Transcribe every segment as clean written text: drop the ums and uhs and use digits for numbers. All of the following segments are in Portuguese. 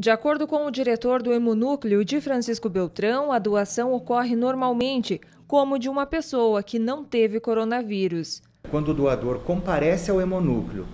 De acordo com o diretor do Hemonúcleo de Francisco Beltrão, a doação ocorre normalmente, como de uma pessoa que não teve coronavírus. Quando o doador comparece ao hemonúcleo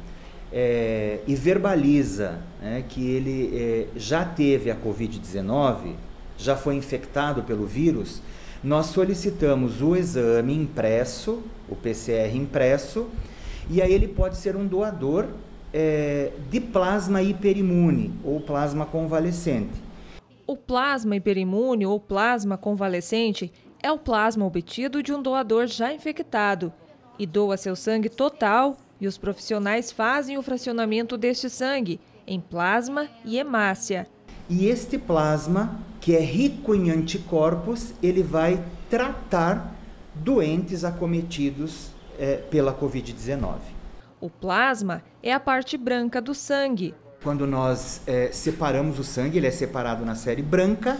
e verbaliza que ele já teve a Covid-19, já foi infectado pelo vírus, nós solicitamos o exame impresso, o PCR impresso, e aí ele pode ser um doador de plasma hiperimune ou plasma convalescente. O plasma hiperimune ou plasma convalescente é o plasma obtido de um doador já infectado e doa seu sangue total, e os profissionais fazem o fracionamento deste sangue em plasma e hemácia. E este plasma, que é rico em anticorpos, ele vai tratar doentes acometidos pela Covid-19. O plasma é a parte branca do sangue. Quando nós separamos o sangue, ele é separado na série branca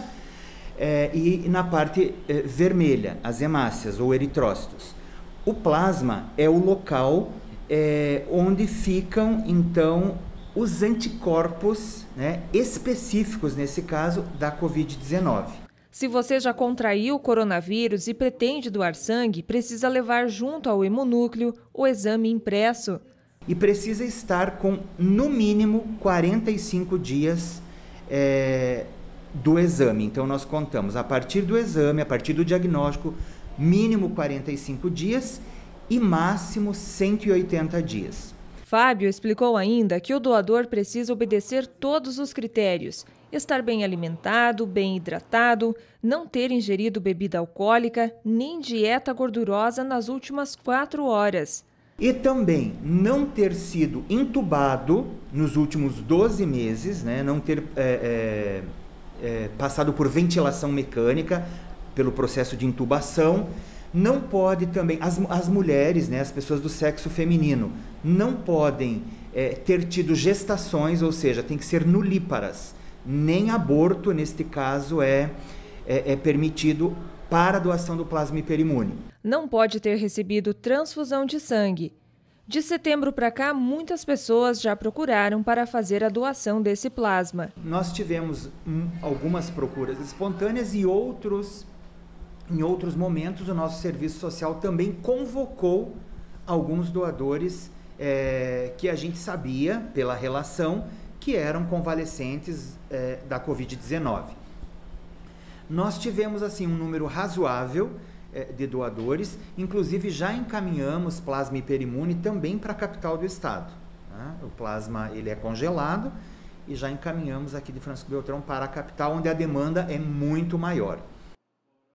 e na parte vermelha, as hemácias ou eritrócitos. O plasma é o local onde ficam, então, os anticorpos específicos, nesse caso, da Covid-19. Se você já contraiu o coronavírus e pretende doar sangue, precisa levar junto ao hemonúcleo o exame impresso. E precisa estar com, no mínimo, 45 dias do exame. Então, nós contamos a partir do exame, a partir do diagnóstico, mínimo 45 dias e máximo 180 dias. Fábio explicou ainda que o doador precisa obedecer todos os critérios: estar bem alimentado, bem hidratado, não ter ingerido bebida alcoólica, nem dieta gordurosa nas últimas 4 horas. E também não ter sido intubado nos últimos 12 meses, não ter passado por ventilação mecânica, pelo processo de intubação. Não pode também, as mulheres, as pessoas do sexo feminino, não podem ter tido gestações, ou seja, tem que ser nulíparas. Nem aborto, neste caso, é permitido para a doação do plasma hiperimune. Não pode ter recebido transfusão de sangue. De setembro para cá, muitas pessoas já procuraram para fazer a doação desse plasma. Nós tivemos algumas procuras espontâneas e em outros momentos o nosso serviço social também convocou alguns doadores que a gente sabia, pela relação, que eram convalescentes da Covid-19. Nós tivemos assim um número razoável de doadores, inclusive já encaminhamos plasma hiperimune também para a capital do estado. O plasma ele é congelado e já encaminhamos aqui de Francisco Beltrão para a capital, onde a demanda é muito maior.